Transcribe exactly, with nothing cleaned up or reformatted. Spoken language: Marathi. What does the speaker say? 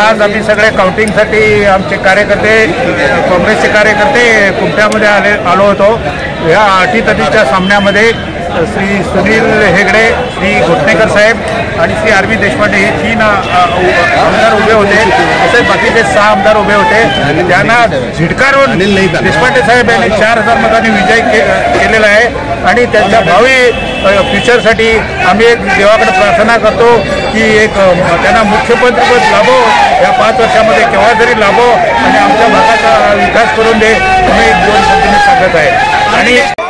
आज आम्ही सगळे काउंटिंगसाठी आमचे कार्यकर्ते काँग्रेसचे कार्यकर्ते कुमट्यामध्ये आले आलो होतो। या अटीतटीच्या सामन्यामध्ये श्री सुनील हेगडे, श्री घोटणेकर साहेब आणि श्री आर व्ही देशपांडे हे तीन आमदार उभे होते, तसेच बाकीचे सहा आमदार उभे होते। त्यांना झिडकारून देशपांडे साहेब यांनी चार हजार मतांनी विजय के केलेला आहे आणि त्यांच्या भावी फ्युचरसाठी आम्ही एक देवाकडे प्रार्थना करतो की एक त्यांना मुख्यमंत्रीपद लाभो, या पाच वर्षामध्ये केव्हा जरी लाभो आणि आमच्या भागाचा विकास करून दे, आम्ही दोन शब्दांनी सांगत आहे। आणि